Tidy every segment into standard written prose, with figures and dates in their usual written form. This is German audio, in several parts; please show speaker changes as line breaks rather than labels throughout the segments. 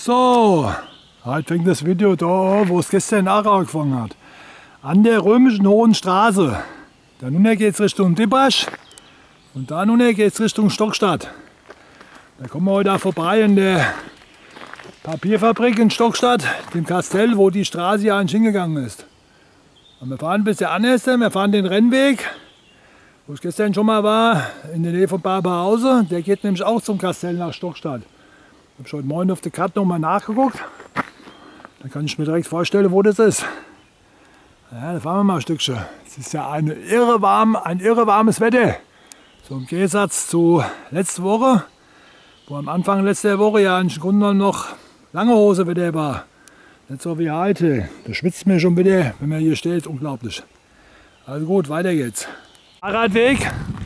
So, heute fängt das Video da an, wo es gestern in Aarau angefangen hat. An der römischen Hohen Straße. Da nun geht es Richtung Dippasch und da nun geht es Richtung Stockstadt. Da kommen wir heute auch vorbei in der Papierfabrik in Stockstadt, dem Kastell, wo die Straße ja hingegangen ist. Und wir fahren ein bisschen anders, wir fahren den Rennweg, wo ich gestern schon mal war, in der Nähe von Barberhausen. Der geht nämlich auch zum Kastell nach Stockstadt. Ich habe heute Morgen auf der Karte noch mal nachgeguckt. Da kann ich mir direkt vorstellen, wo das ist. Ja, da fahren wir mal ein Stückchen. Es ist ja ein irre warmes Wetter. So im Gegensatz zu letzte Woche, wo am Anfang letzter Woche ja im Grunde genommen noch lange Hose Wetter war. Nicht so wie heute. Da schwitzt mir schon wieder, wenn man hier steht. Unglaublich. Also gut, weiter geht's. Fahrradweg.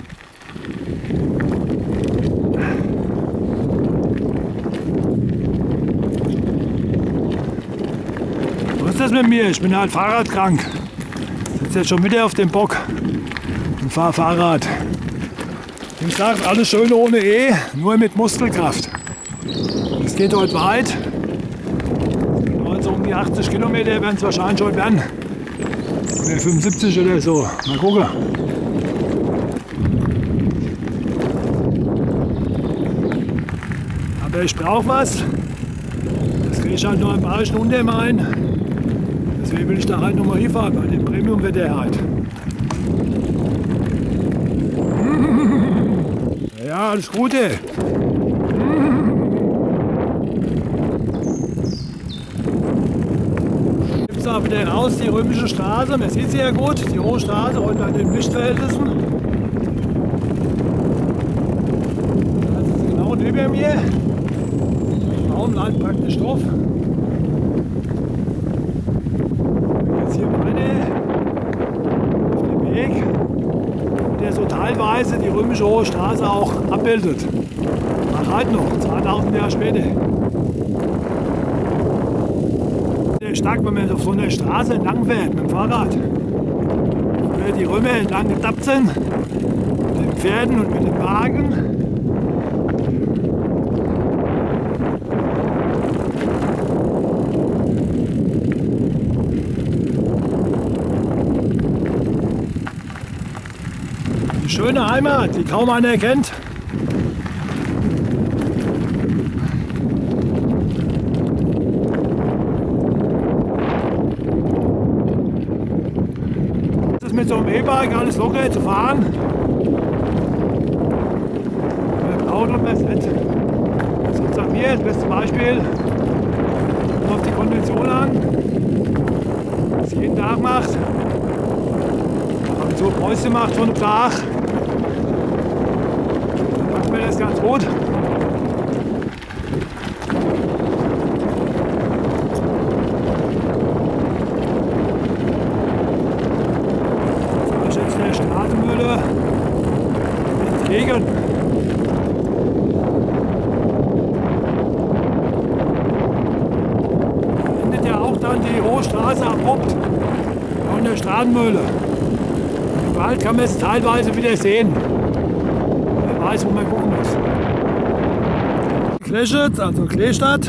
Was ist das mit mir? Ich bin halt fahrradkrank. Ich sitze jetzt schon wieder auf dem Bock und fahre Fahrrad. Wie gesagt, alles schön ohne E, nur mit Muskelkraft. Es geht heute weit. So um die 80 Kilometer werden es wahrscheinlich schon werden. Oder 75 oder so. Mal gucken. Aber ich brauche was. Das kriege ich halt nur im Bayerischen Untermain. Deswegen will ich da halt nochmal hinfahren, bei dem Premium-Wetter halt. Ja, alles Gute. Gibt es auch wieder raus, die römische Straße. Man sieht sie ja gut, die Hohe Straße, heute an den Lichtverhältnissen. Das ist genau neben mir. Der Baum lag praktisch drauf. Jetzt hier meine auf dem Weg, der so teilweise die römische Hohe Straße auch abbildet. Ach, halt noch, 2000 Jahre später. Sehr stark, wenn man auf so einer Straße entlang fährt mit dem Fahrrad. Früher die Römer entlang getappt sind, mit den Pferden und mit den Wagen. Die schöne Heimat, die kaum einer kennt. Das ist mit so einem E-Bike alles locker zu fahren. Mit dem Auto besser nicht. Sonst an mir das beste Beispiel. Auf die Konvention an, was sie jeden Tag macht. So Päuschen macht von dem Tag. Dann macht mir das ganz gut. So, jetzt der Straßenmühle entgegen. Endet ja auch dann die Hohe Straße abrupt von der Straßenmühle. Bald kann man es teilweise wieder sehen. Wer weiß, wo man gucken muss. Kleschitz, also Kleestadt.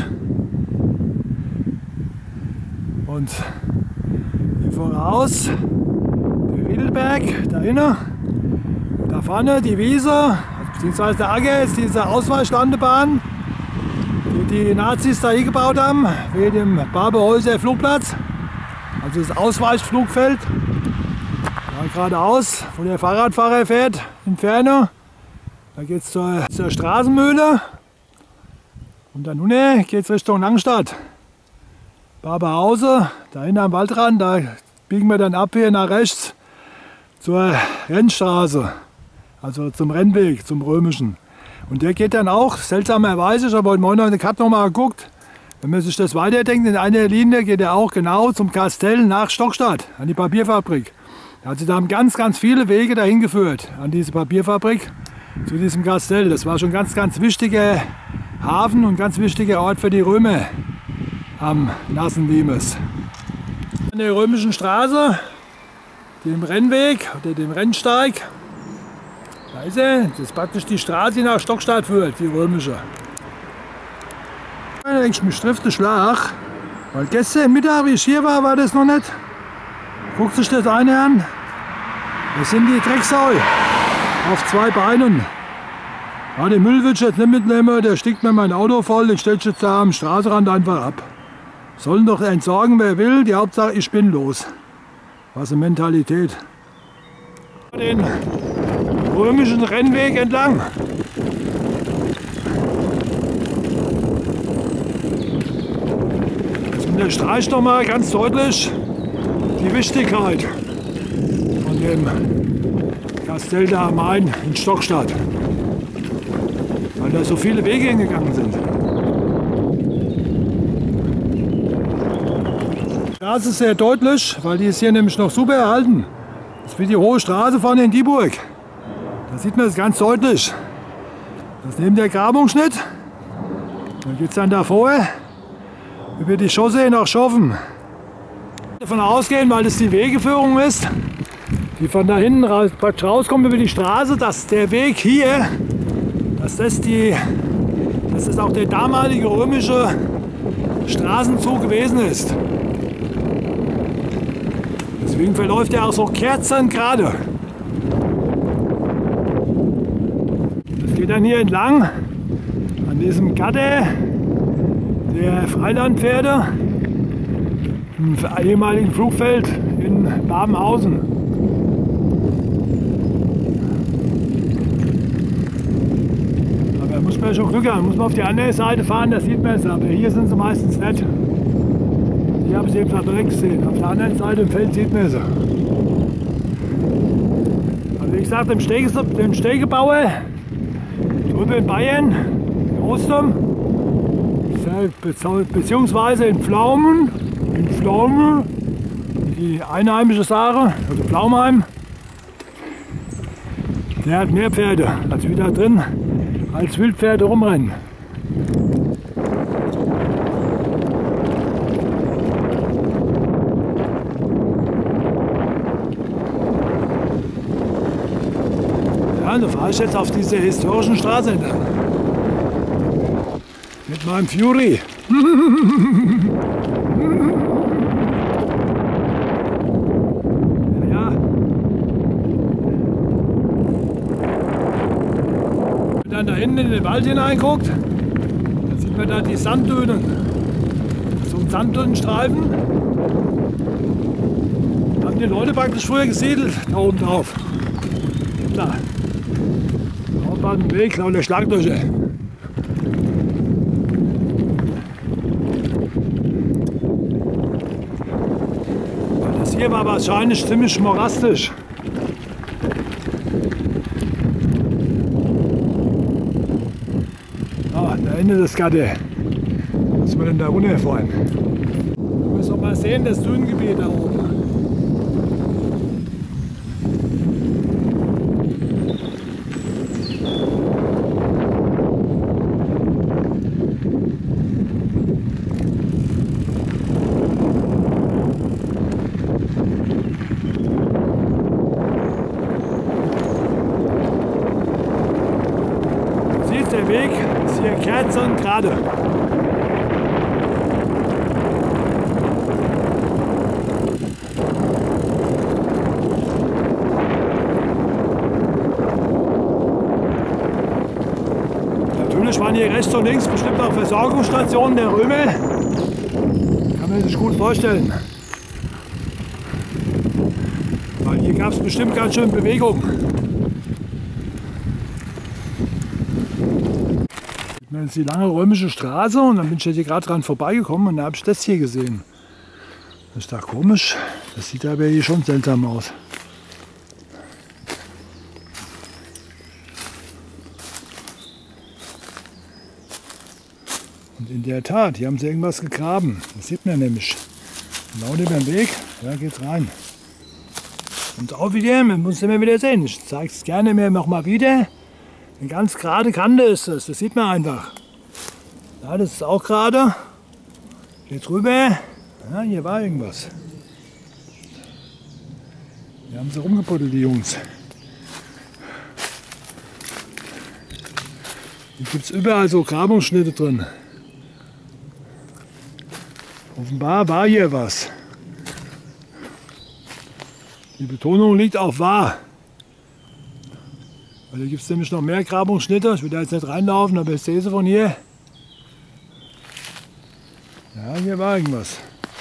Und hier voraus der Riedelberg, da hinten. Da vorne die Wiese, beziehungsweise der Acker ist diese Ausweichlandebahn, die die Nazis da hingebaut haben, wegen dem Barberhauser Flugplatz. Also das Ausweichflugfeld. Geradeaus, wo der Fahrradfahrer fährt, in Ferne. Da geht es zur Straßenmühle. Und dann geht es Richtung Langstadt. Barberhausen, da hinten am Waldrand, da biegen wir dann ab hier nach rechts zur Rennstraße. Also zum Rennweg, zum römischen. Und der geht dann auch, seltsamerweise, ich habe heute Morgen auf der Karte nochmal geguckt, wenn man sich das weiterdenkt, in einer Linie geht er auch genau zum Kastell nach Stockstadt, an die Papierfabrik. Also da haben ganz viele Wege dahin geführt, an diese Papierfabrik, zu diesem Kastell. Das war schon ein ganz wichtiger Hafen und ganz wichtiger Ort für die Römer am nassen Limes. An der römischen Straße, dem Rennweg oder dem Rennsteig, da ist er. Das ist praktisch die Straße, die nach Stockstadt führt, die römische. da denkst du, mich trifft der Schlag. Weil gestern Mittag, wie ich hier war das noch nicht. Guckt sich das eine an. Das sind die Drecksau auf 2 Beinen. Ja, den Müll will ich jetzt nicht mitnehmen, der stickt mir mein Auto voll, den stelle ich jetzt da am Straßenrand einfach ab. Sollen doch entsorgen, wer will, die Hauptsache ich bin los. Was eine Mentalität. Den römischen Rennweg entlang. Das unterstreicht noch mal ganz deutlich die Wichtigkeit von dem Kastell da am Main in Stockstadt. Weil da so viele Wege hingegangen sind. Die Straße ist sehr deutlich, weil die ist hier nämlich noch super erhalten. Das ist wie die hohe Straße vorne in Dieburg. Da sieht man es ganz deutlich. Das ist neben der Grabungsschnitt. Dann geht es dann davor über die Chaussee nach Schoffen. Davon ausgehen, weil das die Wegeführung ist, die von da hinten rauskommt über die Straße, dass der Weg hier, dass das auch der damalige römische Straßenzug gewesen ist. Deswegen verläuft er auch so kerzengerade. Das geht dann hier entlang an diesem Gatter der Freilandpferde im ehemaligen Flugfeld in Babenhausen. Aber da muss man schon Glück haben, muss man auf die andere Seite fahren, da sieht man es, aber hier sind sie meistens nicht. Hier habe ich sie eben direkt gesehen, auf der anderen Seite im Feld sieht man sie. Also wie gesagt, im Stegebauer, drüben in Bayern, in Ostum, beziehungsweise in Pflaumen, die einheimische Sache, also Pflaumheim, der hat mehr Pferde als wir da drin, als Wildpferde rumrennen. Ja, da fahre ich jetzt auf diese historischen Straße entlang. Mit meinem Fury. Ja. Wenn man dann da hinten in den Wald hineinguckt, dann sieht man da die Sanddünen. So ein Sanddünenstreifen. Da haben die Leute praktisch früher gesiedelt, da oben drauf. Da. Auf dem Weg, lauter Schlagdurche. Hier war wahrscheinlich ziemlich morastisch. Ah, da Ende des Gatte. Was wir denn da runterfahren? Wir müssen doch mal sehen, das Dünengebiet da oben. Der Weg ist hier kerzengerade. Natürlich waren hier rechts und links bestimmt auch Versorgungsstationen der Römer. Kann man sich gut vorstellen. Weil hier gab es bestimmt ganz schön Bewegung. Das ist die lange römische Straße und dann bin ich hier gerade dran vorbeigekommen und da habe ich das hier gesehen. Das ist da komisch, das sieht aber hier schon seltsam aus. Und in der Tat, hier haben sie irgendwas gegraben. Das sieht man nämlich. Genau über dem Weg, da geht's rein. Und auch wieder, man muss es immer wieder sehen. Ich zeige es gerne mir noch mal wieder. Eine ganz gerade Kante ist das sieht man einfach. Ja, das ist auch gerade. Jetzt rüber. Ja, hier war irgendwas. Hier haben sie rumgebuddelt, die Jungs. Hier gibt es überall so Grabungsschnitte drin. Offenbar war hier was. Die Betonung liegt auf wahr. Weil hier gibt es nämlich noch mehr Grabungsschnitte. Ich will da jetzt nicht reinlaufen, aber ich sehe sie von hier. Ja, hier war irgendwas.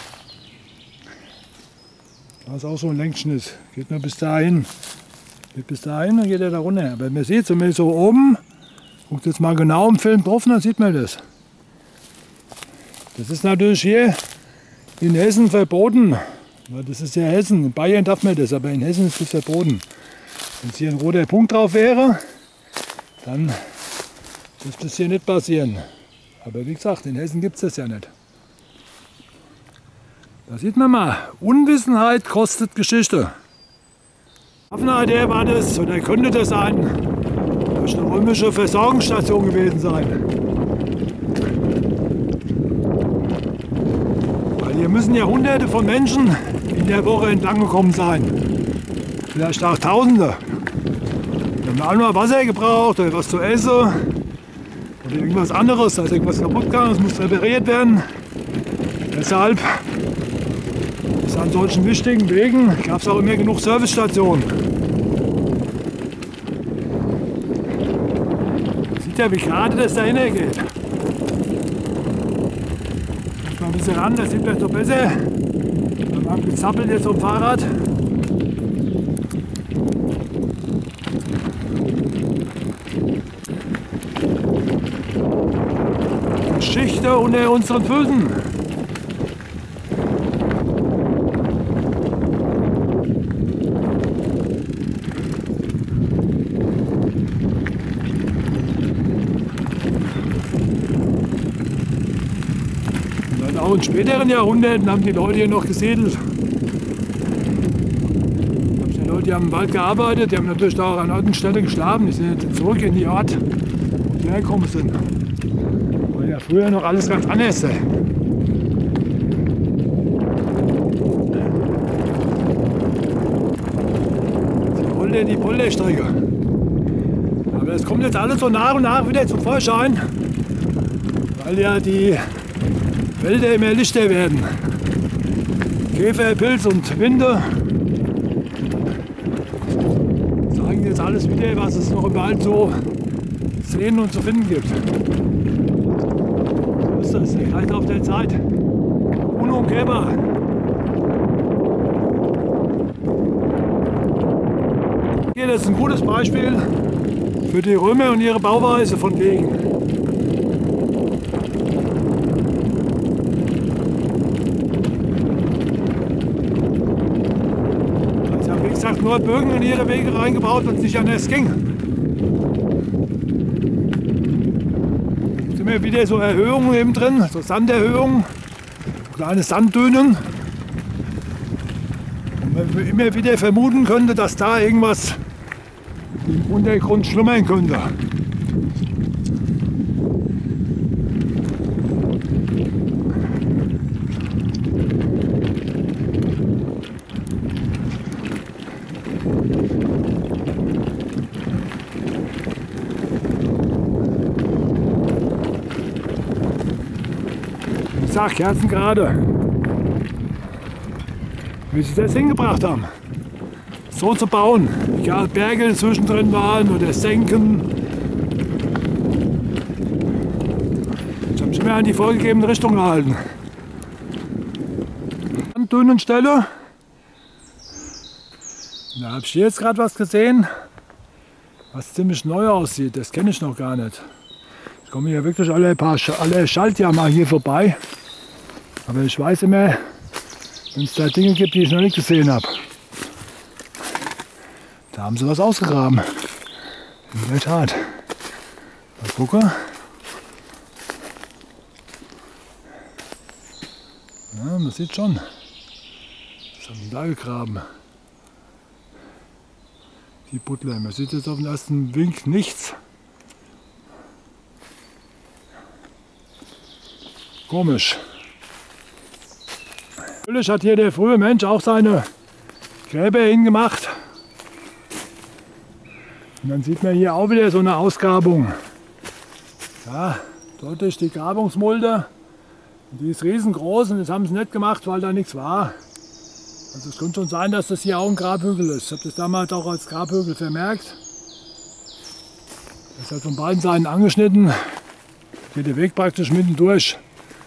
Da ist auch so ein Längsschnitt. Geht nur bis dahin. Geht bis dahin und geht er da runter. Aber man sieht zumindest so oben. Guckt jetzt mal genau im Film drauf, dann sieht man das. Das ist natürlich hier in Hessen verboten. Weil das ist ja Hessen. In Bayern darf man das, aber in Hessen ist das verboten. Wenn es hier ein roter Punkt drauf wäre, dann dürfte das hier nicht passieren. Aber wie gesagt, in Hessen gibt es das ja nicht. Da sieht man mal, Unwissenheit kostet Geschichte. Hafner, der war das, oder könnte das sein, das ist eine römische Versorgungsstation gewesen sein. Weil hier müssen ja Hunderte von Menschen in der Woche entlang gekommen sein. Vielleicht auch Tausende. Die haben alle mal Wasser gebraucht oder was zu essen oder irgendwas anderes. Da ist irgendwas kaputt gegangen, es muss repariert werden. Deshalb ist an solchen wichtigen Wegen gab es auch immer genug Servicestationen. Sieht ja, wie gerade das dahinter geht. Mal ein bisschen ran, das sieht vielleicht doch besser. Wir haben gezappelt jetzt auf dem Fahrrad. Geschichte unter unseren Füßen. Und auch in späteren Jahrhunderten haben die Leute hier noch gesiedelt. Die Leute haben im Wald gearbeitet, die haben natürlich da auch an Ort und Stelle geschlafen. Die sind jetzt zurück in die Ort, wo die hergekommen sind. War ja früher noch alles ganz anders. Die Polderstrecke. Aber es kommt jetzt alles so nach und nach wieder zum Vorschein, weil ja die Wälder immer lichter werden. Käfer, Pilz und Winde zeigen jetzt alles wieder, was es noch im Wald so sehen und zu finden gibt. So ist das, der Kreislauf der Zeit. Unumkehrbar. Hier, das ist ein gutes Beispiel für die Römer und ihre Bauweise von Wegen. Sie haben, wie gesagt, nur Bögen in ihre Wege reingebaut und es nicht anders ging. Es sind immer wieder so Erhöhungen eben drin, so Sanderhöhungen, kleine Sanddünen. Und man immer wieder vermuten könnte, dass da irgendwas im Untergrund schlummern könnte. Ich sag kerzengerade, wie sie das hingebracht haben. So zu bauen, egal Berge zwischendrin waren oder Senken. Ich habe mich immer an die vorgegebene Richtung gehalten. An dünnen Stelle, da habe ich hier jetzt gerade was gesehen, was ziemlich neu aussieht. Das kenne ich noch gar nicht. Ich komme hier wirklich alle Schaltjahr mal hier vorbei. Aber ich weiß immer, wenn es da Dinge gibt, die ich noch nicht gesehen habe. Da haben sie was ausgegraben. In der Tat. Mal gucken. Ja, man sieht schon. Was haben die da gegraben? Die Butler. Man sieht jetzt auf den ersten Wink nichts. Komisch. Natürlich hat hier der frühe Mensch auch seine Gräber hingemacht. Und dann sieht man hier auch wieder so eine Ausgrabung. Ja, deutlich die Grabungsmulde. Und die ist riesengroß und das haben sie nicht gemacht, weil da nichts war. Also es könnte schon sein, dass das hier auch ein Grabhügel ist. Ich habe das damals auch als Grabhügel vermerkt. Das ist halt von beiden Seiten angeschnitten. Geht der Weg praktisch mitten durch.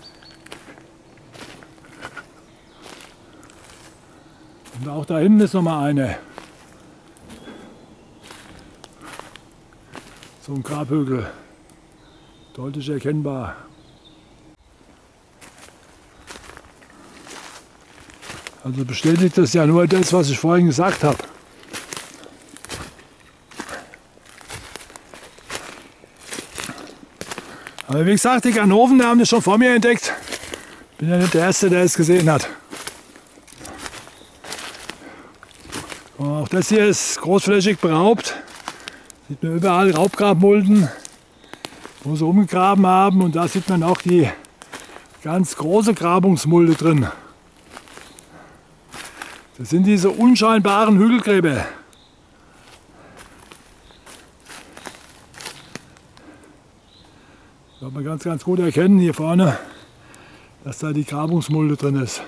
Und auch da hinten ist noch mal eine. So ein Grabhügel. Deutlich erkennbar. Also bestätigt das ja nur das, was ich vorhin gesagt habe. Aber wie gesagt, die Ganoven, die haben das schon vor mir entdeckt. Bin ja nicht der Erste, der es gesehen hat. Und auch das hier ist großflächig beraubt. Sieht man überall Raubgrabmulden, wo sie umgegraben haben. Und da sieht man auch die ganz große Grabungsmulde drin. Das sind diese unscheinbaren Hügelgräber. Da kann man ganz gut erkennen hier vorne, dass da die Grabungsmulde drin ist.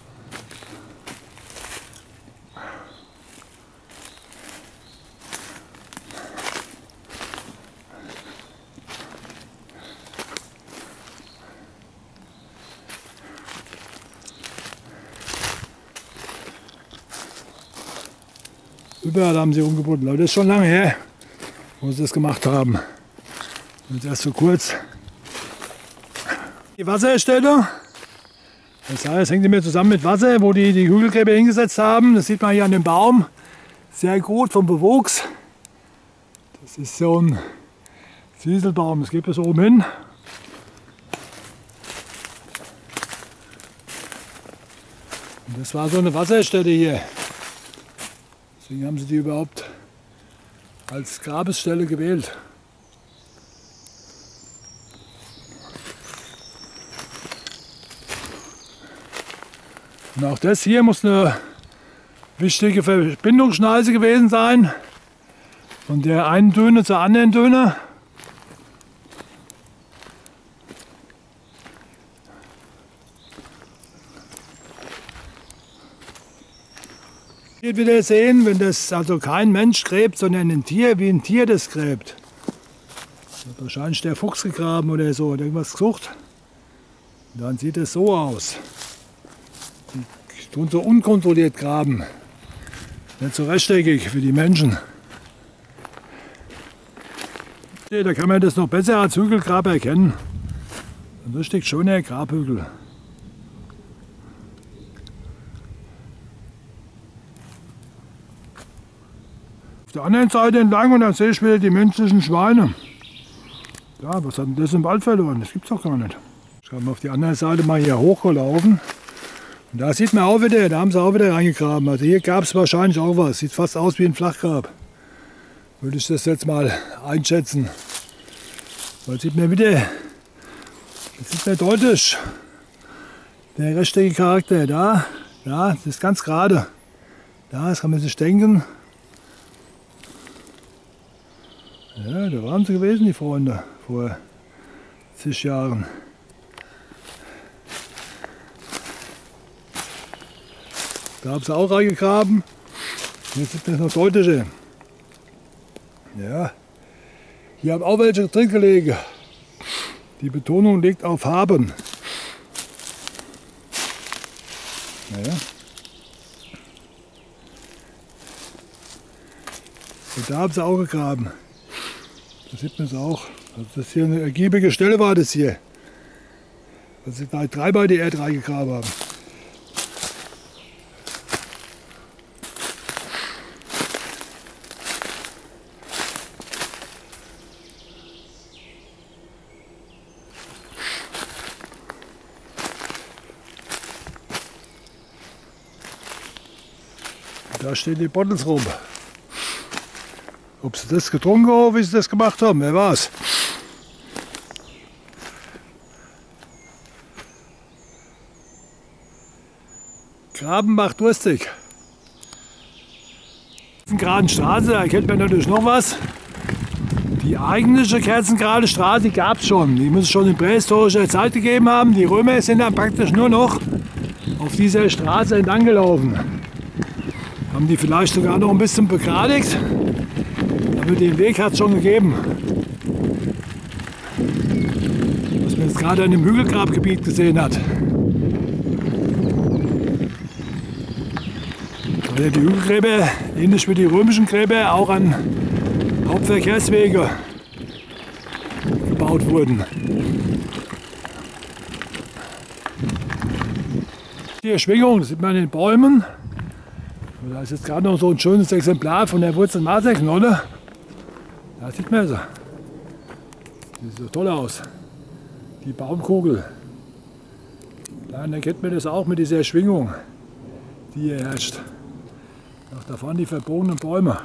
Überall haben sie umgebunden, aber das ist schon lange her, wo sie das gemacht haben. Und erst so kurz. Die Wasserstelle, das heißt, hängt immer zusammen mit Wasser, wo die Hügelgräber hingesetzt haben. Das sieht man hier an dem Baum. Sehr gut vom Bewuchs. Das ist so ein Zieselbaum, das geht bis oben hin. Und das war so eine Wasserstelle hier. Deswegen haben sie die überhaupt als Grabesstelle gewählt. Und auch das hier muss eine wichtige Verbindungsschneise gewesen sein. Von der einen Düne zur anderen Düne. Hier wieder sehen, wenn das also kein Mensch gräbt, sondern ein Tier, wie ein Tier das gräbt. Das hat wahrscheinlich der Fuchs gegraben oder so, oder irgendwas gesucht. Und dann sieht es so aus. Die tun so unkontrolliert graben. Nicht so rechteckig für die Menschen. Da kann man das noch besser als Hügelgrab erkennen. Ein richtig schöner Grabhügel. Auf der anderen Seite entlang und dann sehe ich wieder die menschlichen Schweine. Ja, was hat denn das im Wald verloren? Das gibt es doch gar nicht. Ich habe auf die andere Seite mal hier hochgelaufen. Und da sieht man auch wieder, da haben sie auch wieder reingegraben. Also hier gab es wahrscheinlich auch was. Sieht fast aus wie ein Flachgrab. Würde ich das jetzt mal einschätzen. Da sieht man wieder, das sieht man deutlich, der rechteckige Charakter. Da, das ist ganz gerade. Da, das kann man sich denken. Ja, da waren sie gewesen, die Freunde, vor zig Jahren. Da haben sie auch reingegraben. Jetzt sieht man es noch deutlicher. Ja, hier haben auch welche drin gelegen. Die Betonung liegt auf haben. Naja. Und da haben sie auch gegraben. Da sieht man es auch. Also das hier eine ergiebige Stelle war das hier. Dass sie da dreimal die Erde reingegraben haben. Da stehen die Bottles rum. Ob sie das getrunken haben, wie sie das gemacht haben, wer weiß. Graben macht durstig. Auf der geraden Straße erkennt man natürlich noch was. Die eigentliche kerzengerade Straße gab es schon. Die muss es schon in prähistorischer Zeit gegeben haben. Die Römer sind dann praktisch nur noch auf dieser Straße entlang gelaufen. Haben die vielleicht sogar noch ein bisschen begradigt, aber den Weg hat es schon gegeben. Was man jetzt gerade an dem Hügelgrabgebiet gesehen hat. Weil die Hügelgräber, ähnlich wie die römischen Gräber, auch an Hauptverkehrswege gebaut wurden. Die Erschwingung, das sieht man in den Bäumen. Da ist jetzt gerade noch so ein schönes Exemplar von der Wurzel-Marterknolle. Da sieht man sie. Die sieht so toll aus. Die Baumkugel. Dann erkennt man das auch mit dieser Schwingung, die hier herrscht. Auch da vorne die verbogenen Bäume.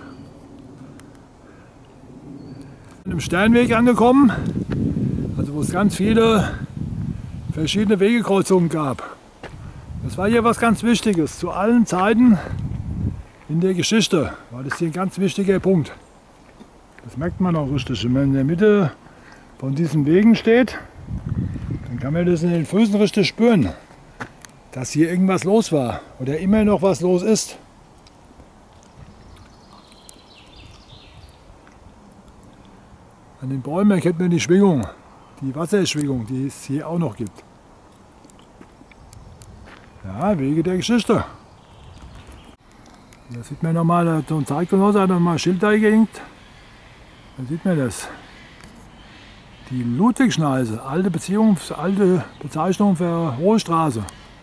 An einem Sternweg angekommen, also wo es ganz viele verschiedene Wegekreuzungen gab. Das war hier was ganz Wichtiges, zu allen Zeiten in der Geschichte war das hier ein ganz wichtiger Punkt. Das merkt man auch richtig, wenn man in der Mitte von diesen Wegen steht, dann kann man das in den Füßen richtig spüren, dass hier irgendwas los war oder immer noch was los ist. An den Bäumen erkennt man die Schwingung, die Wasserschwingung, die es hier auch noch gibt. Ja, Wege der Geschichte. Da sieht man nochmal, so ein Zeitgenosse hat nochmal ein Schild da gehängt. Da sieht man das. Die Ludwigschneise, alte Bezeichnung für Hohe Straße.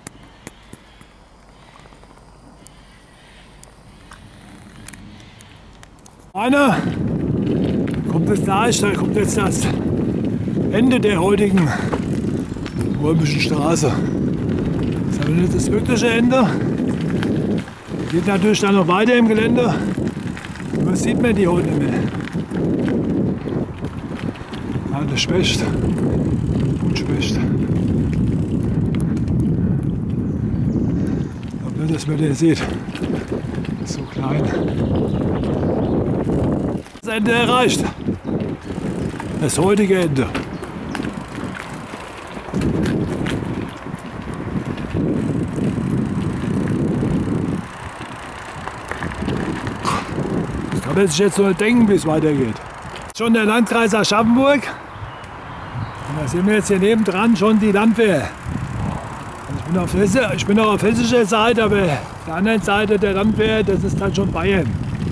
Einer kommt jetzt gleich, da kommt jetzt das Ende der heutigen römischen Straße. Das ist aber nicht das wirkliche Ende. Geht natürlich dann noch weiter im Gelände. Was sieht man die heute nicht mehr? Ah, das Specht. Gut Specht. Aber nur, dass man den sieht. Das ist so klein. Das Ende erreicht. Das heutige Ende. Das kann man sich jetzt nur denken, wie es weitergeht. Schon der Landkreis Aschaffenburg. Und da sehen wir jetzt hier nebendran schon die Landwehr. Also ich bin auch auf hessischer Seite, aber auf der anderen Seite der Landwehr, das ist dann schon Bayern.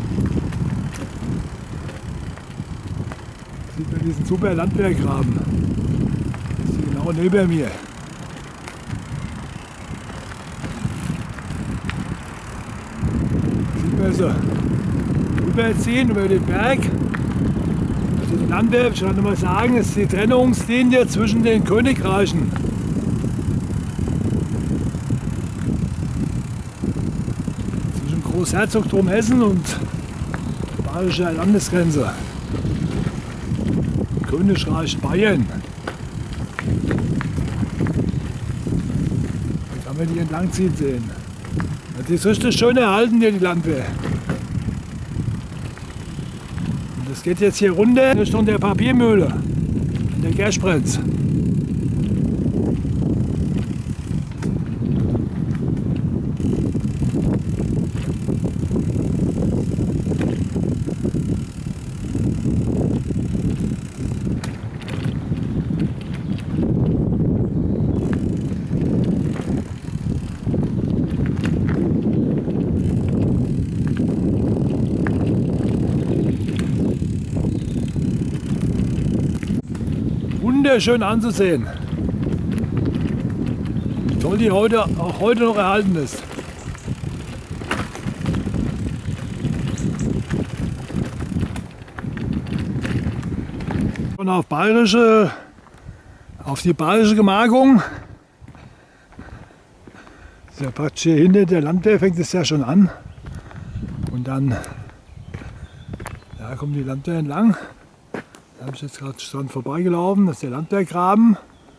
Sieht man diesen super Landwehrgraben. Das ist genau neben mir. Sieht man so. Rüberziehen über den Berg. Also die Landwehr, ich kann noch mal sagen, ist die Trennungslinie zwischen den Königreichen. Zwischen Großherzogtum Hessen und bayerischer Landesgrenze. Königreich Bayern. Da kann man die entlangziehen sehen. Die ist richtig schön erhalten hier, die Landwehr. Und das geht jetzt hier runter Richtung der Papiermühle, an der Gersprenz. Wunderschön anzusehen. Wie toll die auch heute noch erhalten ist. Und auf die bayerische Gemarkung. Das ist ja praktisch hier hinter der Landwehr fängt es ja schon an. Und dann kommt die Landwehr entlang. Da habe ich jetzt gerade dran vorbeigelaufen, das ist der Landwehrgraben.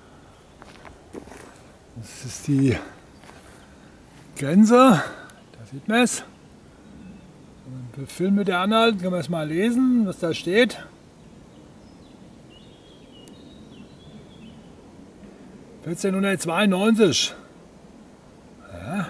Das ist die Grenze, da sieht man es. Wenn wir Film mit der anhalten, können wir es mal lesen, was da steht. 1492. Ja.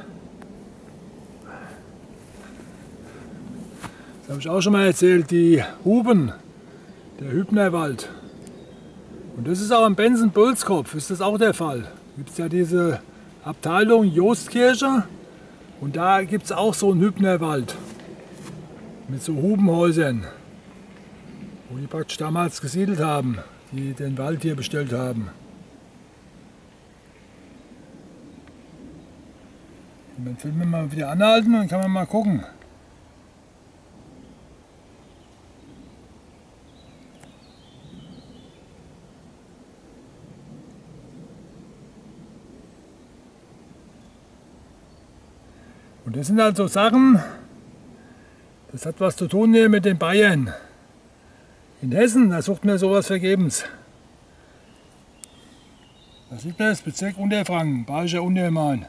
Das habe ich auch schon mal erzählt, die Huben, der Hübnerwald. Und das ist auch im Bensen-Bölskopf, ist das auch der Fall. Da gibt es ja diese Abteilung Joostkirche und da gibt es auch so einen Hübnerwald mit so Hubenhäusern, wo die praktisch damals gesiedelt haben, die den Wald hier bestellt haben. Und dann filmen wir mal wieder anhalten und dann kann man mal gucken. Und das sind halt so Sachen, das hat was zu tun hier mit den Bayern. In Hessen, da sucht man sowas vergebens. Da sieht man das Bezirk Unterfranken, Bayerischer Untermain.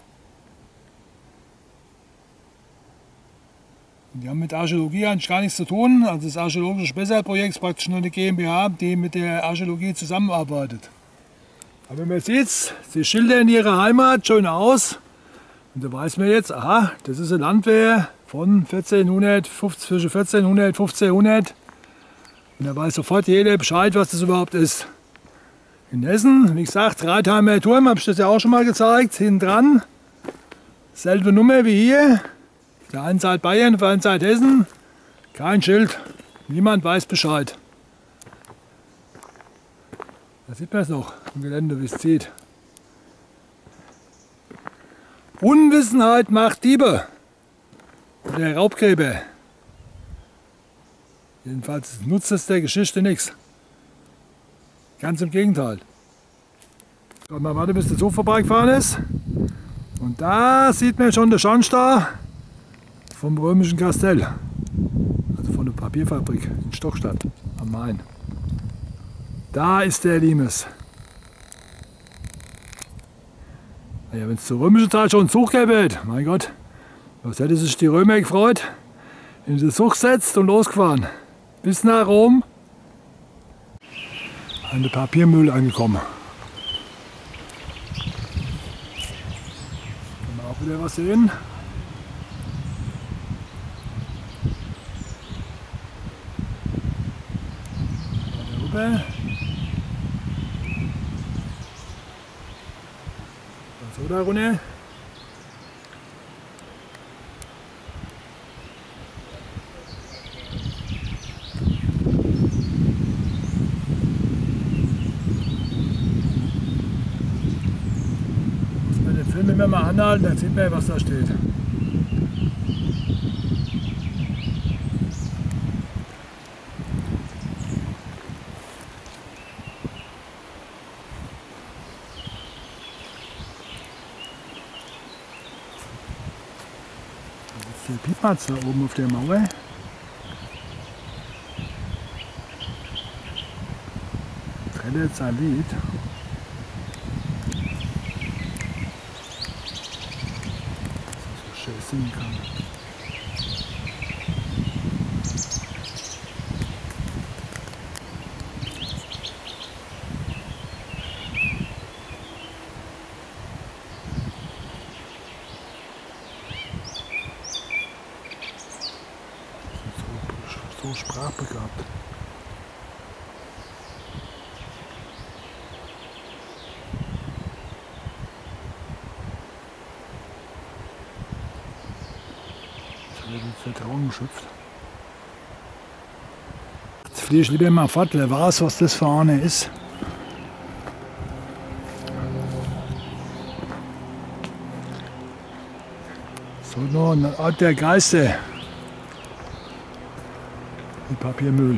Die haben mit Archäologie eigentlich gar nichts zu tun. Also das Archäologische Spessartprojekt ist praktisch nur eine GmbH, die mit der Archäologie zusammenarbeitet. Aber man sieht es, sie schildern ihre Heimat schön aus. Und da weiß man jetzt, aha, das ist eine Landwehr von 1400, zwischen 1400 und 1500. Und da weiß sofort jeder Bescheid, was das überhaupt ist. In Hessen, wie gesagt, Reitheimer Turm, habe ich das ja auch schon mal gezeigt, hinten dran. Selbe Nummer wie hier. Auf der einen Seite Bayern, auf der anderen Seite Hessen. Kein Schild, niemand weiß Bescheid. Da sieht man es noch im Gelände, wie es zieht. Unwissenheit macht Diebe oder Raubgräber. Jedenfalls nutzt es der Geschichte nichts. Ganz im Gegenteil. Mal warten, bis der Zug vorbeigefahren ist. Und da sieht man schon den Schornstein vom römischen Kastell. Also von der Papierfabrik in Stockstadt am Main. Da ist der Limes. Ja, wenn es zur römischen Zeit schon einen Zug gäbe, mein Gott, was hätte sich die Römer gefreut, wenn sie den Zug setzt und losgefahren. Bis nach Rom, an der Papiermüll angekommen. Kann man auch wieder was sehen. Da rüber. So da runter. Muss man den Film immer mal anhalten, dann sieht man, was da steht. Der Piepmatz da oben auf der Mauer. Trällert sein Lied. Dass ich so schön singen kann. So sprachbegabt. Jetzt wird das Vertrauen geschöpft. Jetzt fliege ich lieber mal fort, wer weiß, was das für eine ist. So, noch ein Ort der Geister. Die Papiermüll.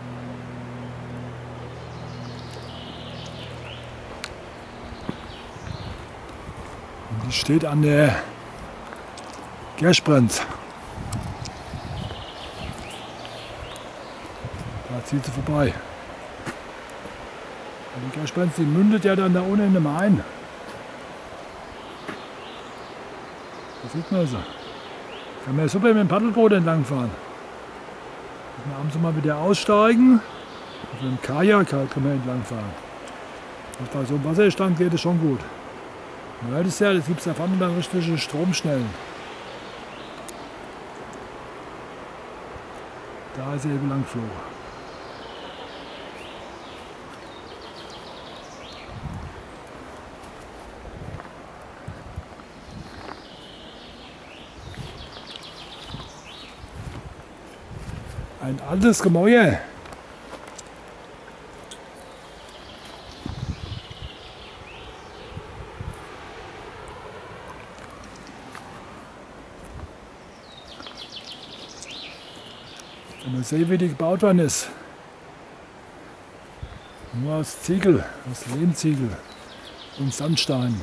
Und die steht an der Gersprenz. Da zieht sie vorbei. Und die Gersprenz, die mündet ja dann da unten in den Main. Da sieht man sie. Kann man super mit dem Paddelboot entlang fahren. Abends mal wieder aussteigen. Mit einem Kajak halt kann man entlang fahren. Und bei so einem Wasserstand geht es schon gut. Ja, das ist ja, das gibt es da vorne dann richtige Stromschnellen. Da ist er eben lang geflogen. Ein altes Gemäuer. Mal sehen, wie die gebaut worden ist. Nur aus Ziegel, aus Lehmziegel und Sandstein.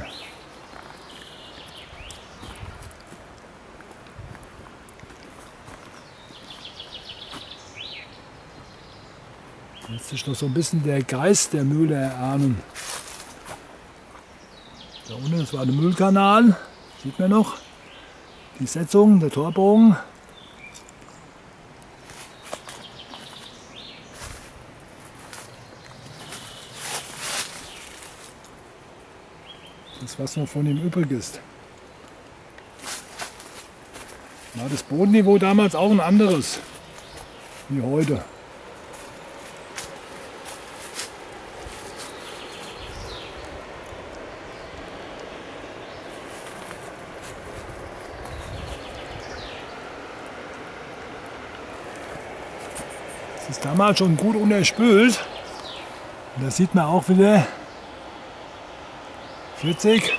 Lässt sich noch so ein bisschen der Geist der Mühle erahnen. Da unten, das war der Mühlkanal, sieht man noch. Die Setzung, der Torbogen. Das, was noch von ihm übrig ist. War das Bodenniveau damals auch ein anderes wie heute. Es ist damals schon gut unterspült. Und da sieht man auch wieder 40.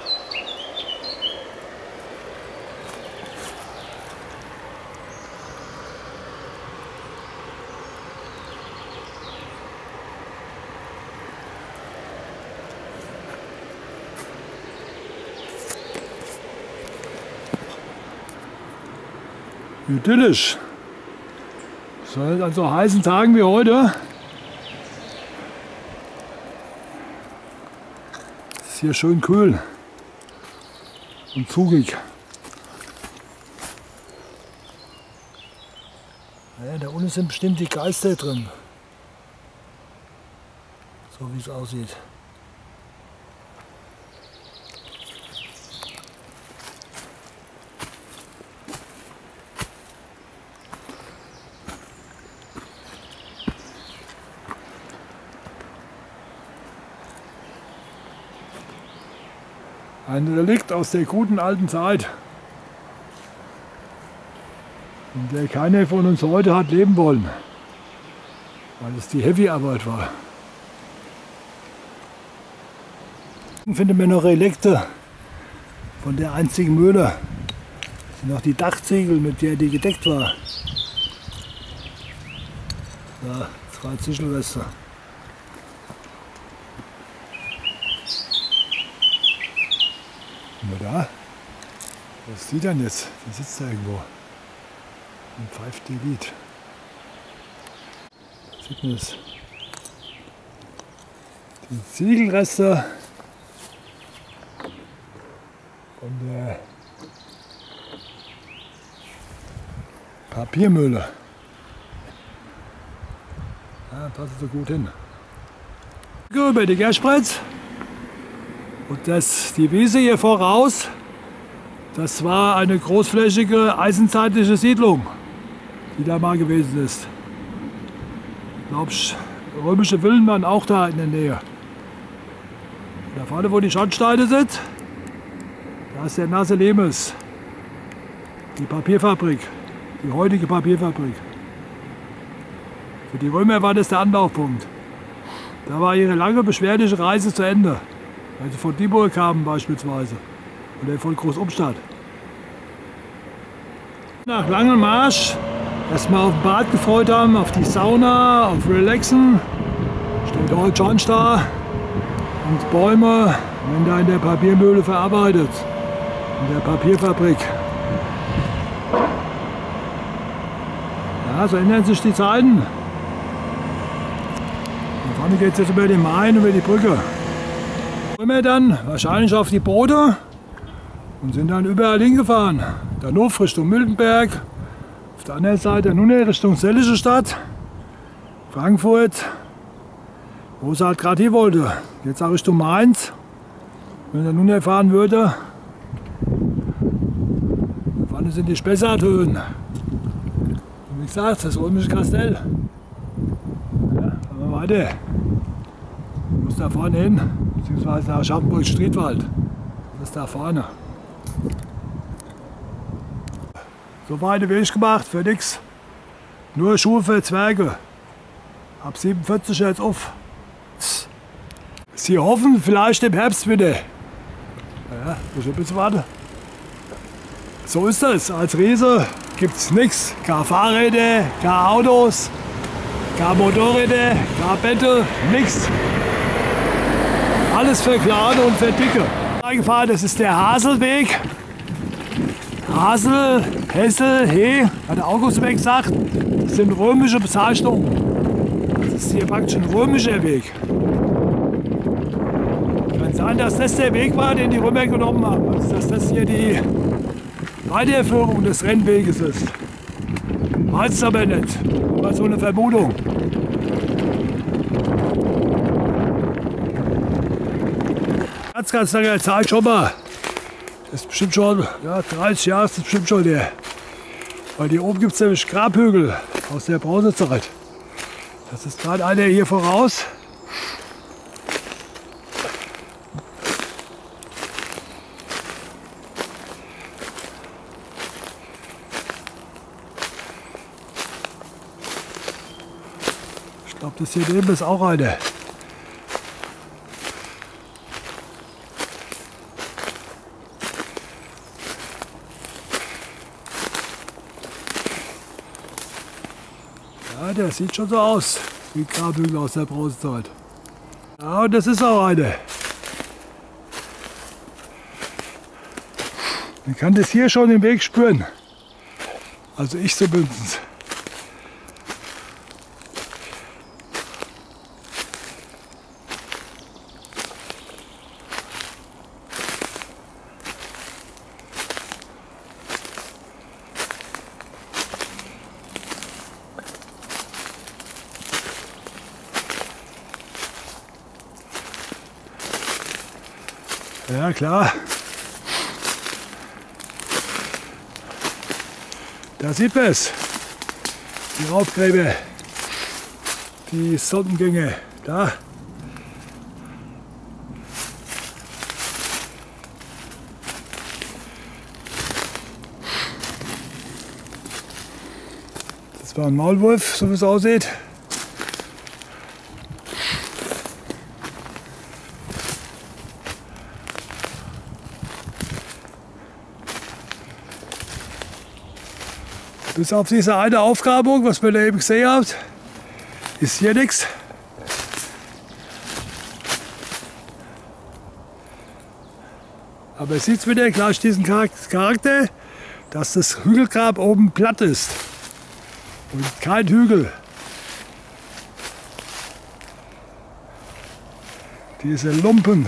Idyllisch. So an so heißen Tagen wie heute. Es ist hier schön kühl und zugig. Ja, da unten sind bestimmt die Geister drin. So wie es aussieht. Ein Relikt aus der guten alten Zeit, in der keiner von uns heute hat leben wollen, weil es die Heavy-Arbeit war. Hier finden wir noch Relikte von der einzigen Mühle. Das sind noch die Dachziegel, mit der die gedeckt war. Da, 2 Ziegelreste. Nur da? Was ist die denn jetzt? Die sitzt da irgendwo. Und pfeift die Lied. Sieht man das? Die Ziegelreste von der Papiermühle. Ja, passt so gut hin. Über die Gerspritz. Und die Wiese hier voraus, das war eine großflächige eisenzeitliche Siedlung, die da mal gewesen ist. Ich glaube, römische Villen waren auch da in der Nähe. Und da vorne, wo die Schornsteine sind, da ist der nasse Lemes, die Papierfabrik, die heutige Papierfabrik. Für die Römer war das der Anlaufpunkt. Da war ihre lange beschwerliche Reise zu Ende. Weil sie von Dieburg kamen beispielsweise. Oder von Großumstadt. Nach langem Marsch erstmal auf dem Bad gefreut haben, auf die Sauna, auf Relaxen. Steht heute Schornstein da und Bäume werden da in der Papiermühle verarbeitet. In der Papierfabrik. Ja, so ändern sich die Zeiten. Da vorne geht es jetzt über den Main, über die Brücke. Wir dann wahrscheinlich auf die Boote und sind dann überall hingefahren. Dann hoch Richtung Miltenberg, auf der anderen Seite nun Richtung Sellische Stadt, Frankfurt, wo sie halt gerade hier wollte. Jetzt auch Richtung Mainz Wenn er nun erfahren würde, vorne sind die Spessarthöhen. Und wie gesagt, das römische Kastell. Ja, fahren wir weiter. Ich muss da vorne hin, beziehungsweise nach Scharfenburg-Striedwald. Das ist da vorne. So weit Weg gemacht, für nix. Nur Schuhe für Zwerge. Ab 47 jetzt auf. Sie hoffen vielleicht im Herbst wieder. Ja, muss ein bisschen warten. So ist das. Als Riese gibt es nichts. Keine Fahrräder, keine Autos, keine Motorräder, keine Bette, nichts. Alles für Kleine und für Dicke. Eingefahren, das ist der Haselweg. Hasel, Hessel, He, hat der August weg gesagt, das sind römische Bezeichnungen. Das ist hier praktisch ein römischer Weg. Kann sein, dass das der Weg war, den die Römer genommen haben. Also, dass das hier die Weiterführung des Rennweges ist. Weiß es aber nicht. War so eine Vermutung. Ganz lange Zeit schon mal. Das ist bestimmt schon, ja, 30 Jahre ist das bestimmt schon der. Weil hier oben gibt es nämlich Grabhügel aus der Bronzezeit. Das ist gerade einer hier voraus. Ich glaube, das hier neben ist auch einer. Ja, der sieht schon so aus, wie Grabhügel aus der Bronzezeit. Ja, und das ist auch eine. Man kann das hier schon im Weg spüren. Also ich zumindest. Ja, klar. Da sieht man es. Die Raubgräber, die Sonnengänge, da. Das war ein Maulwurf, so wie es aussieht. Bis auf diese eine Aufgrabung, was wir da eben gesehen haben, ist hier nichts. Aber sieht wieder gleich diesen Charakter, dass das Hügelgrab oben platt ist und kein Hügel. Diese Lumpen.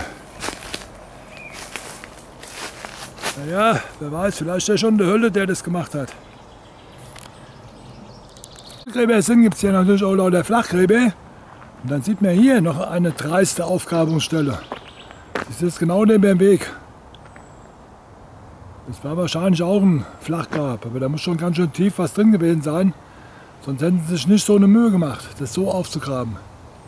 Naja, wer weiß, vielleicht ist ja schon der Hölle, der das gemacht hat. Gräber sind, gibt es hier natürlich auch lauter Flachgräber. Und dann sieht man hier noch eine dreiste Aufgrabungsstelle. Das ist genau neben dem Weg. Das war wahrscheinlich auch ein Flachgrab, aber da muss schon ganz schön tief was drin gewesen sein. Sonst hätten sie sich nicht so eine Mühe gemacht, das so aufzugraben.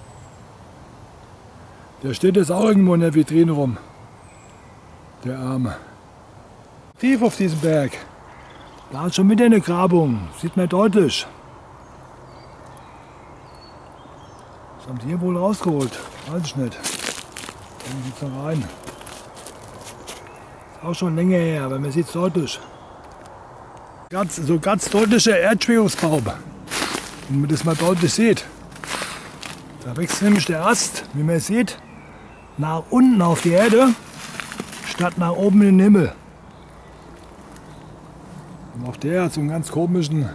Der steht jetzt auch irgendwo in der Vitrine rum. Der Arme. Tief auf diesem Berg. Da ist schon wieder eine Grabung, sieht man deutlich. Was haben die hier wohl rausgeholt? Weiß ich nicht. Dann geht's noch rein. Ist auch schon länger her, aber man sieht es deutlich. Ganz deutlicher Erdschwingungsbaum. Wenn man das mal deutlich sieht. Da wächst nämlich der Ast, wie man sieht, nach unten auf die Erde, statt nach oben in den Himmel. Und auch der hat so einen ganz komischen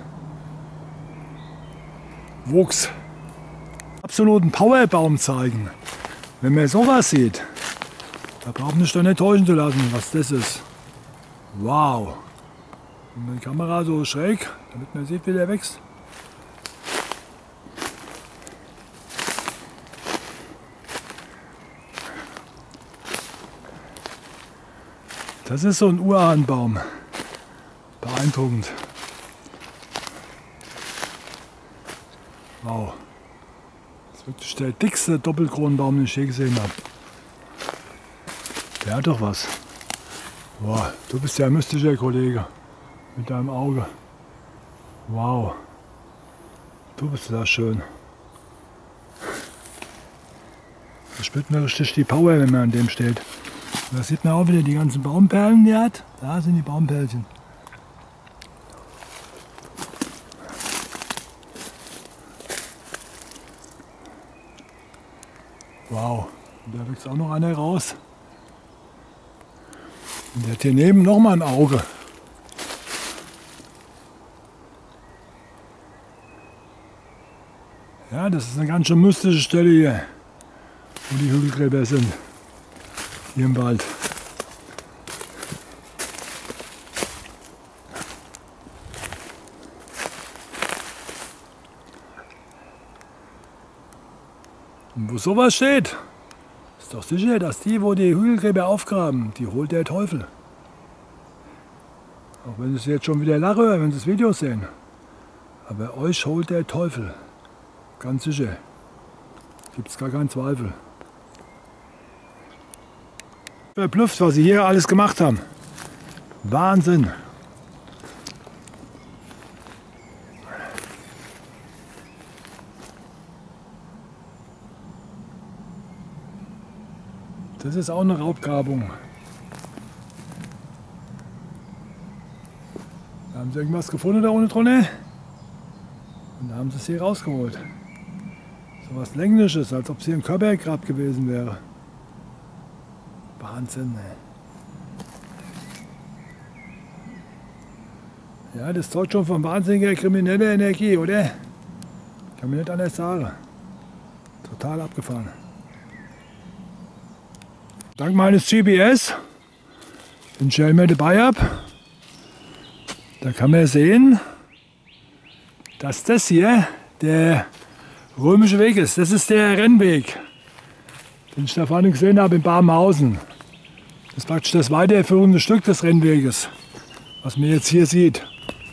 Wuchs. Absoluten Powerbaum zeigen. Wenn man sowas sieht, da braucht man sich doch nicht täuschen zu lassen, was das ist. Wow! Und die Kamera so schräg, damit man sieht, wie der wächst. Das ist so ein Urahnbaum. Beeindruckend. Wow. Das ist wirklich der dickste Doppelkronenbaum, den ich je gesehen habe. Der hat doch was. Wow, du bist ja ein mystischer Kollege. Mit deinem Auge. Wow. Du bist da schön. Da spürt man richtig die Power, wenn man an dem steht. Und da sieht man auch wieder die ganzen Baumperlen, die er hat. Da sind die Baumperlchen. Wow. Und da wächst auch noch einer raus. Und der hat hier neben noch mal ein Auge. Ja, das ist eine ganz schön mystische Stelle hier, wo die Hügelgräber sind. Hier im Wald. Und wo sowas steht, ist doch sicher, dass die, wo die Hügelgräber aufgraben, die holt der Teufel. Auch wenn es jetzt schon wieder lache, wenn Sie das Video sehen. Aber euch holt der Teufel. Ganz sicher. Gibt es gar keinen Zweifel. Verblüfft, was sie hier alles gemacht haben. Wahnsinn. Das ist auch eine Raubgrabung. Da haben sie irgendwas gefunden da unten drunter. Und da haben sie es hier rausgeholt. So was Längliches, als ob es hier ein Körpergrab gewesen wäre. Wahnsinn, ey. Ja, das zeugt schon von wahnsinniger krimineller Energie, oder? Kann man nicht anders sagen. Total abgefahren. Dank meines GPS, den ich ja immer dabei habe, da kann man sehen, dass das hier der römische Weg ist. Das ist der Rennweg, den ich da vorne gesehen habe in Babenhausen. Das ist praktisch das weiterführende Stück des Rennweges, was man jetzt hier sieht.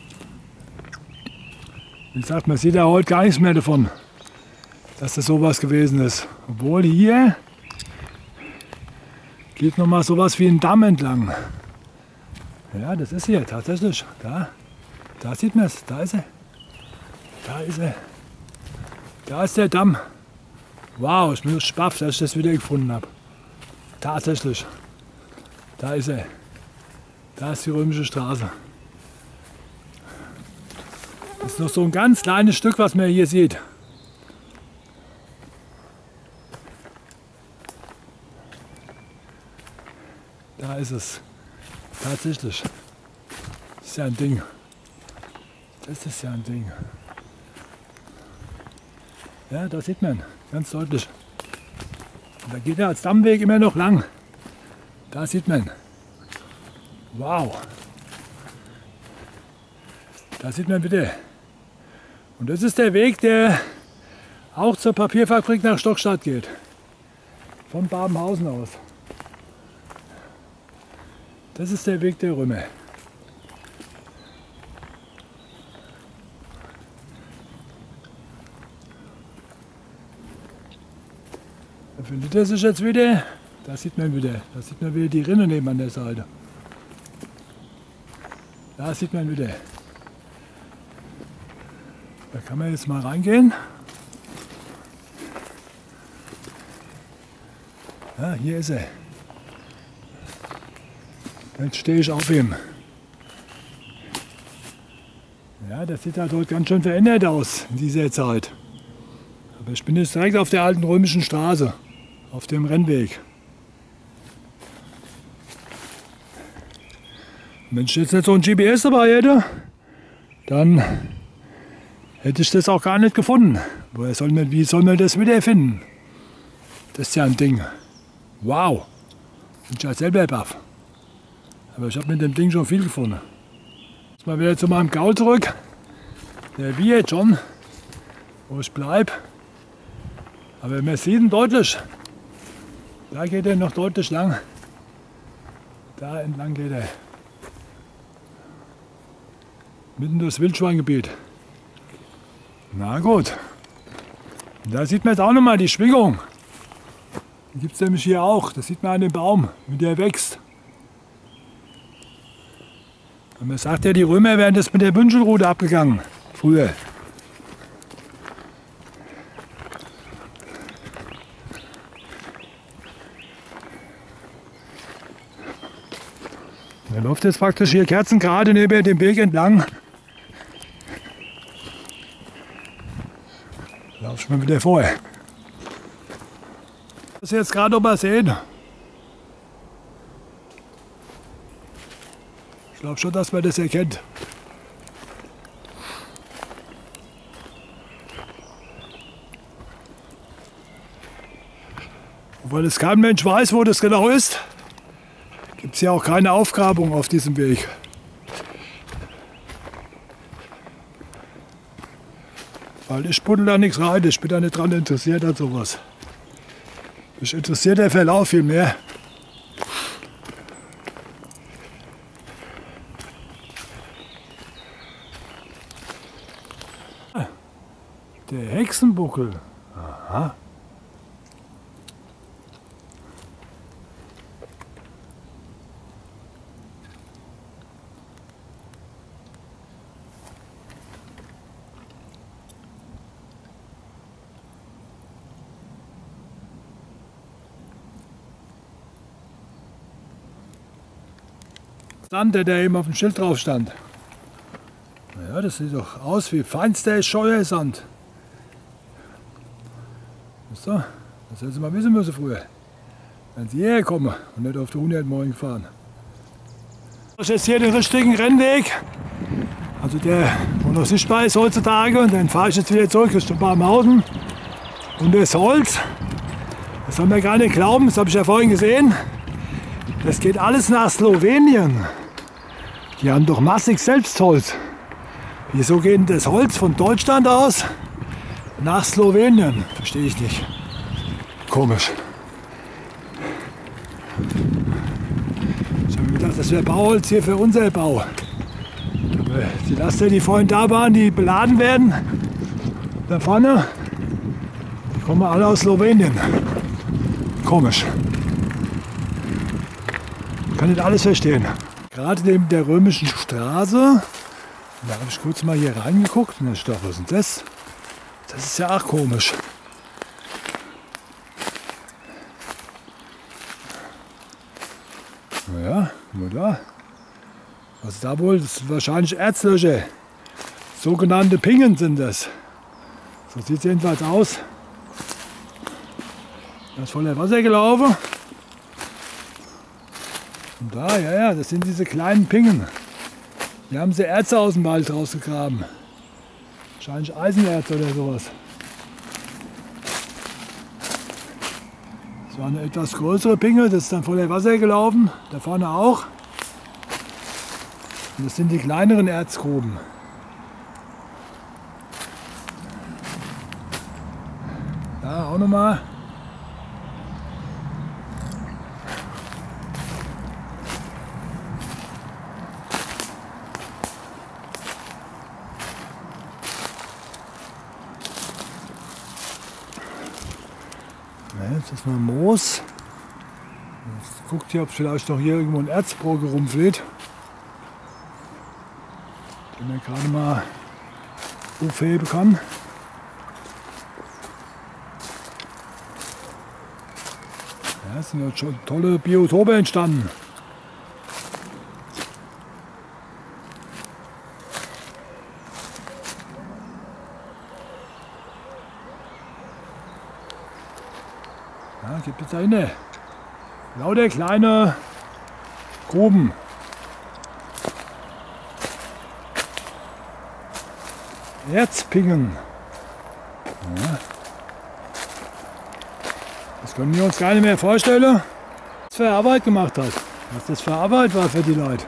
Wie gesagt, man sieht ja heute gar nichts mehr davon, dass das sowas gewesen ist. Obwohl hier geht noch mal sowas wie ein Damm entlang. Ja, das ist hier tatsächlich. Da sieht man es. Da ist er. Da ist er. Da ist der Damm. Wow, ich bin so spaff, dass ich das wieder gefunden habe. Tatsächlich. Da ist er. Da ist die römische Straße. Das ist noch so ein ganz kleines Stück, was man hier sieht. Da ist es. Tatsächlich. Das ist ja ein Ding. Das ist ja ein Ding. Ja, da sieht man ganz deutlich. Und da geht er als Dammweg immer noch lang. Da sieht man. Wow. Da sieht man bitte. Und das ist der Weg, der auch zur Papierfabrik nach Stockstadt geht. Von Babenhausen aus. Das ist der Weg der Römer. Da findet er sich jetzt wieder. Da sieht man wieder. Da sieht man wieder die Rinne neben an der Seite. Da sieht man wieder. Da kann man jetzt mal reingehen. Ja, hier ist er. Jetzt stehe ich auf ihm. Ja, das sieht halt heute ganz schön verändert aus in dieser Zeit. Aber ich bin jetzt direkt auf der alten römischen Straße, auf dem Rennweg. Wenn ich jetzt nicht so ein GPS dabei hätte, dann hätte ich das auch gar nicht gefunden. Wie soll man das wiederfinden? Das ist ja ein Ding. Wow! Bin ich ja selber baff. Aber ich habe mit dem Ding schon viel gefunden. Jetzt mal wieder zu meinem Gaul zurück. Der wiehert schon, wo ich bleibe. Aber man sieht ihn deutlich. Da geht er noch deutlich lang. Da entlang geht er. Mitten durchs Wildschweingebiet. Na gut. Und da sieht man jetzt auch nochmal die Schwingung. Die gibt es nämlich hier auch. Das sieht man an dem Baum, wie der wächst. Und man sagt ja, die Römer wären das mit der Bünschelrute abgegangen. Früher. Er läuft jetzt praktisch hier kerzengerade neben dem Weg entlang. Lauf ich mal wieder vor. Das jetzt gerade ob wir sehen. Ich glaube schon, dass man das erkennt. Weil es kein Mensch weiß, wo das genau ist, gibt es ja auch keine Aufgrabung auf diesem Weg. Weil ich buddel da nichts rein, ich bin da nicht dran interessiert an sowas. Mich interessiert der Verlauf viel mehr. Der Hexenbuckel. Aha. Sand, der eben auf dem Schild drauf stand. Naja, das sieht doch aus wie feinster Scheuersand. Wisst ihr? Das hätten Sie mal wissen müssen früher. Wenn Sie hierher kommen und nicht auf die 100 morgen fahren. Das ist jetzt hier den richtigen Rennweg. Also der, wo noch sichtbar ist heutzutage. Und dann fahre ich jetzt wieder zurück Richtung Babenhausen. Und das Holz, das soll man gar nicht glauben, das habe ich ja vorhin gesehen. Das geht alles nach Slowenien. Die haben doch massig Selbstholz. Wieso geht das Holz von Deutschland aus nach Slowenien? Verstehe ich nicht. Komisch. Ich habe mir gedacht, das wäre Bauholz hier für unser Bau. Aber die Laster, die vorhin da waren, die beladen werden, da vorne, die kommen alle aus Slowenien. Komisch. Ich kann nicht alles verstehen. Gerade neben der römischen Straße, da habe ich kurz mal hier reingeguckt und da dachte, was ist denn das? Das ist ja auch komisch. Naja, nur da. Was da wohl? Das sind wahrscheinlich Erzlöcher. Sogenannte Pingen sind das. So sieht es jedenfalls aus. Da ist voller Wasser gelaufen. Und da, ja, das sind diese kleinen Pingen. Hier haben sie Erze aus dem Wald rausgegraben. Wahrscheinlich Eisenerz oder sowas. Das war eine etwas größere Pinge, das ist dann voller Wasser gelaufen. Da vorne auch. Und das sind die kleineren Erzgruben. Da auch nochmal. Jetzt ist mal Moos. Jetzt guckt hier, ob vielleicht noch hier irgendwo ein Erzbrocken rumfliegt. Den er gerade mal aufheben kann. Ja, es sind jetzt schon tolle Biotope entstanden. Ja, gibt es da hinten lauter kleine Gruben. Erzpingen. Ja. Das können wir uns gar nicht mehr vorstellen, was das für Arbeit gemacht hat. Was das für Arbeit war für die Leute.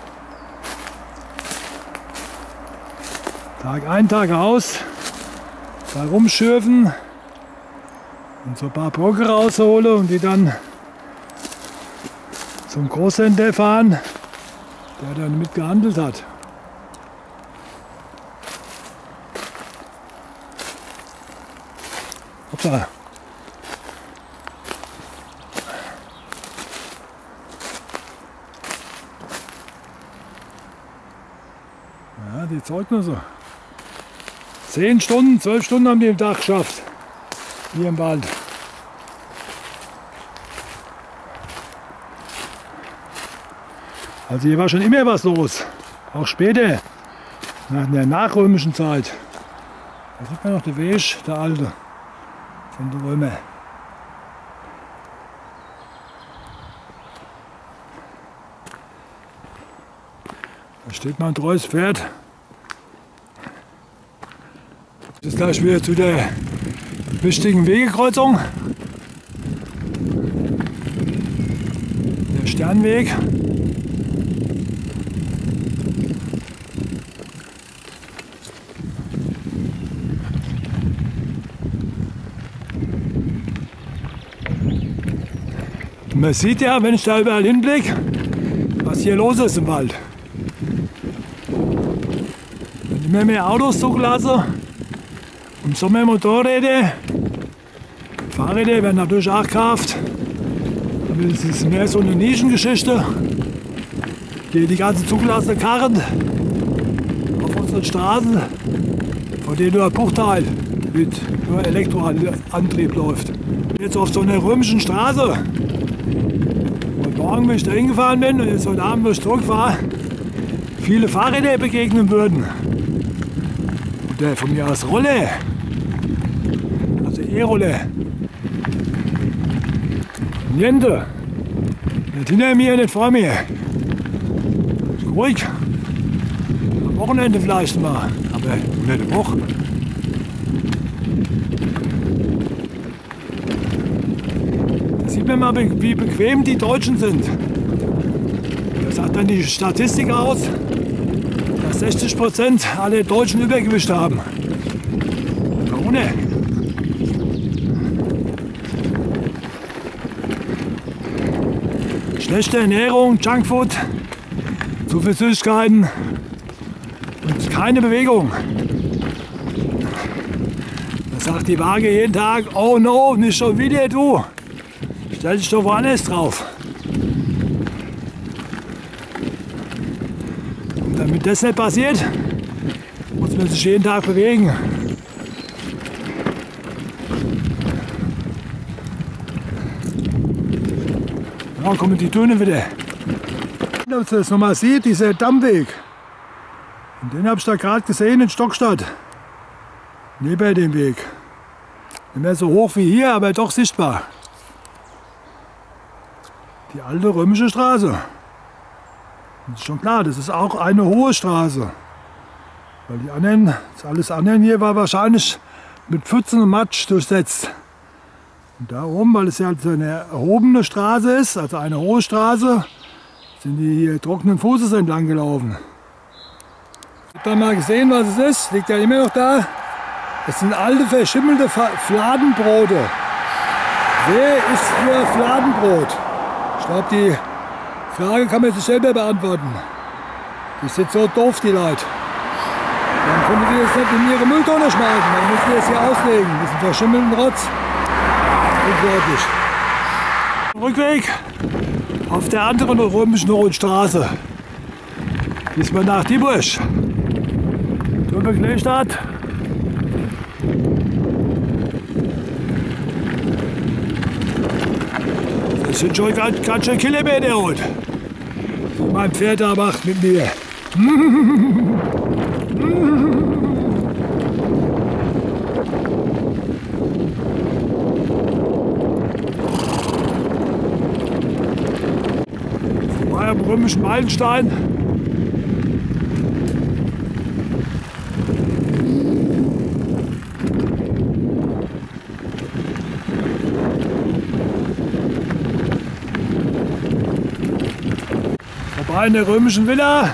Tag ein, Tag aus, da rumschürfen und so ein paar Brocken rausholen und die dann zum Großhändler fahren, der dann mitgehandelt hat. Hoppla. Ja, die Zeugnisse. 10 Stunden, 12 Stunden haben die im Tag geschafft. Hier im Wald. Also hier war schon immer was los. Auch später, nach der nachrömischen Zeit. Da sieht man noch den Weg, der alte, von den Römern. Da steht mal ein treues Pferd. Das ist gleich wieder zu der wichtigen Wegekreuzung. Der Sternweg. Man sieht ja, wenn ich da überall hinblicke, was hier los ist im Wald. Wenn immer mehr Autos zugelassen, im Sommer Motorräder, Fahrräder werden natürlich auch gekauft. Aber es ist mehr so eine Nischengeschichte. Die ganzen zugelassenen Karren auf unseren Straßen, von denen nur ein Bruchteil mit nur Elektroantrieb läuft. Jetzt auf so einer römischen Straße. Und morgen, wenn ich da hingefahren bin und jetzt heute Abend, wenn ich zurückfahre, viele Fahrräder begegnen würden. Oder von mir aus Rolle. Also E-Rolle. Niente. Nicht hinter mir, nicht vor mir. Ruhig. Am Wochenende vielleicht mal, aber unter der Woche. Da sieht man mal, wie bequem die Deutschen sind. Da sagt dann die Statistik aus, dass 60% aller Deutschen Übergewicht haben. Ohne. Schlechte Ernährung, Junkfood, zu viel Süßigkeiten und keine Bewegung. Da sagt die Waage jeden Tag, oh no, nicht schon wieder du. Stell dich doch woanders drauf. Und damit das nicht passiert, muss man sich jeden Tag bewegen. Ja, kommen die Töne wieder. Wenn man das nochmal sieht, dieser Dammweg. Und den habe ich da gerade gesehen in Stockstadt. Neben dem Weg. Nicht mehr so hoch wie hier, aber doch sichtbar. Die alte römische Straße. Das ist schon klar, das ist auch eine hohe Straße. Weil die anderen, alles andere hier war wahrscheinlich mit Pfützen und Matsch durchsetzt. Und da oben, weil es ja eine erhobene Straße ist, also eine hohe Straße, sind die hier trockenen Fußes entlang gelaufen. Habt ihr mal gesehen, was es ist? Liegt ja immer noch da. Es sind alte, verschimmelte Fladenbrote. Wer isst nur Fladenbrot? Ich glaube, die Frage kann man sich selber beantworten. Die sind so doof, die Leute. Dann können die das nicht in ihre Mülltonne schmeißen. Dann müssen die das hier auslegen. Diesen verschimmelten Rotz. Unglaublich. Rückweg auf der anderen römischen Hohen Straße. Diesmal nach Dieburg. Drüber Kleestadt. Das sind schon ganz schön Kilometer rot. Mein Pferd da macht mit mir. Vorbei am römischen Meilenstein. Vorbei in der römischen Villa.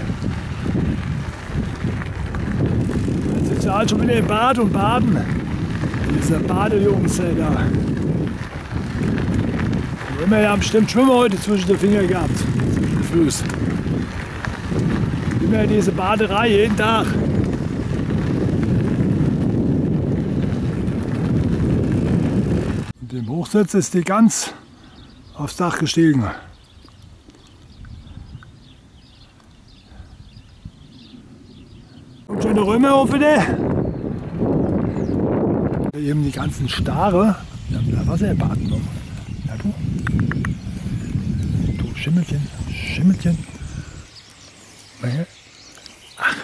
Jetzt sind sie halt schon wieder im Bad und baden. Diese Badejungs da. Immer ja bestimmt Schwimmer heute zwischen den Fingern gehabt, zwischen den Füßen. Immer diese Baderei jeden Tag. Und im Hochsitz ist die Gans aufs Dach gestiegen. Und schon eine Römer auf wieder. Hier eben die ganzen Stare. Wir haben da Wasser im Bad genommen. Ja du. Du Schimmelchen, Schimmelchen. Ach.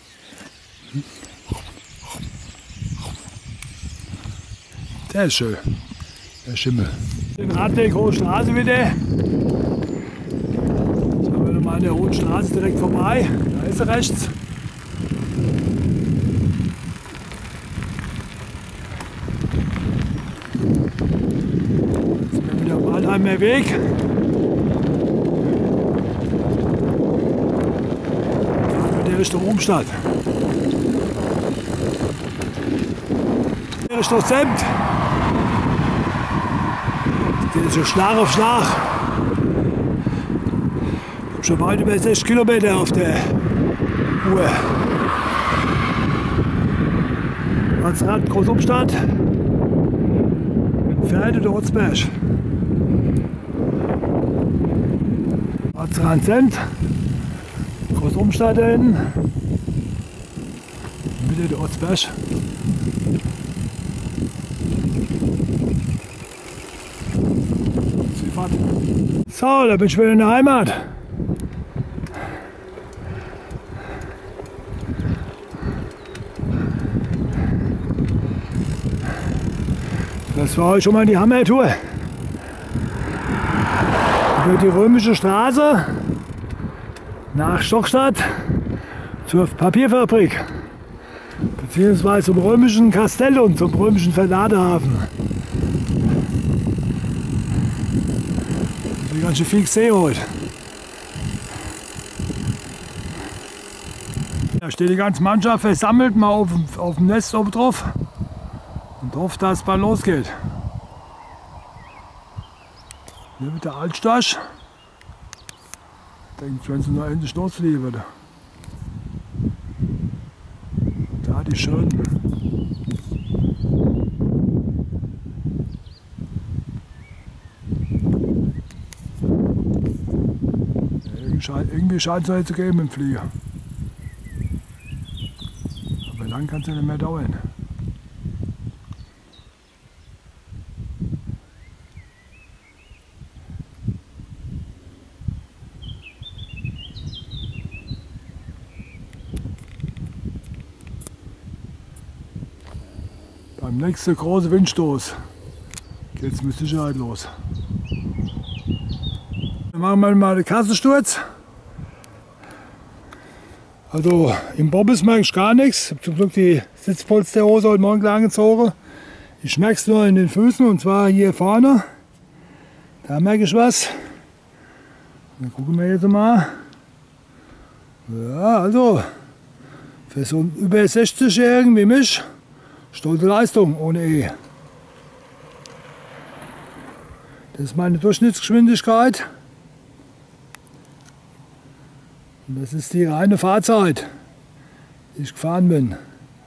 Der ist schön. Der Schimmel. Den Radweg Hohe Straße wieder. Jetzt haben wir nochmal an der Hohen Straße direkt vorbei. Da ist er rechts. Jetzt sind wir wieder am Waldheimer Weg. Fahren wir in Richtung Umstadt. Richtung Semt. Das ist so Schlag auf Schlag. Ich habe schon weit über 6 Kilometer auf der Uhr. Ortsrand Großumstadt. Pferde der Ortsberg. Ortsrand Semt. Großumstadt da hinten. Mitte der Ortsberg. So, da bin ich wieder in der Heimat. Das war schon mal die Hammertour. Über die Römische Straße nach Stockstadt zur Papierfabrik, beziehungsweise zum römischen Kastell und zum römischen Verladehafen. Ganz schön viel gesehen heute. Da steht die ganze Mannschaft versammelt, mal auf dem Nest oben drauf und hofft, dass es bald losgeht. Hier wird der Altstorch. Ich denke, wenn sie nur endlich losfliegen würde. Da die schönen. Irgendwie scheint es heute zu geben im Flieger. Aber lang kann es ja nicht mehr dauern. Beim nächsten großen Windstoß geht es mit Sicherheit los. Dann machen wir mal den Kassensturz. Also im Bobbes merke ich gar nichts. Ich habe zum Glück die Sitzpolsterhose heute Morgen angezogen. Ich merke es nur in den Füßen, und zwar hier vorne. Da merke ich was. Dann gucken wir jetzt mal. Ja, also für so einen über 60-Jährigen wie mich, stolze Leistung ohne E. Das ist meine Durchschnittsgeschwindigkeit. Und das ist die reine Fahrzeit, die ich gefahren bin.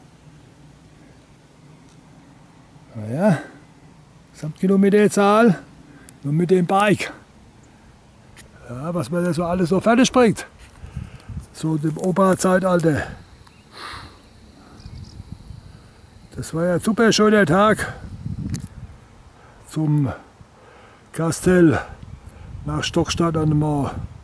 Naja, Gesamtkilometerzahl nur mit dem Bike. Ja, was man da so alles so fertig bringt. So im Opa-Zeitalter. Das war ja ein super schöner Tag zum Kastell nach Stockstadt an der Mauer.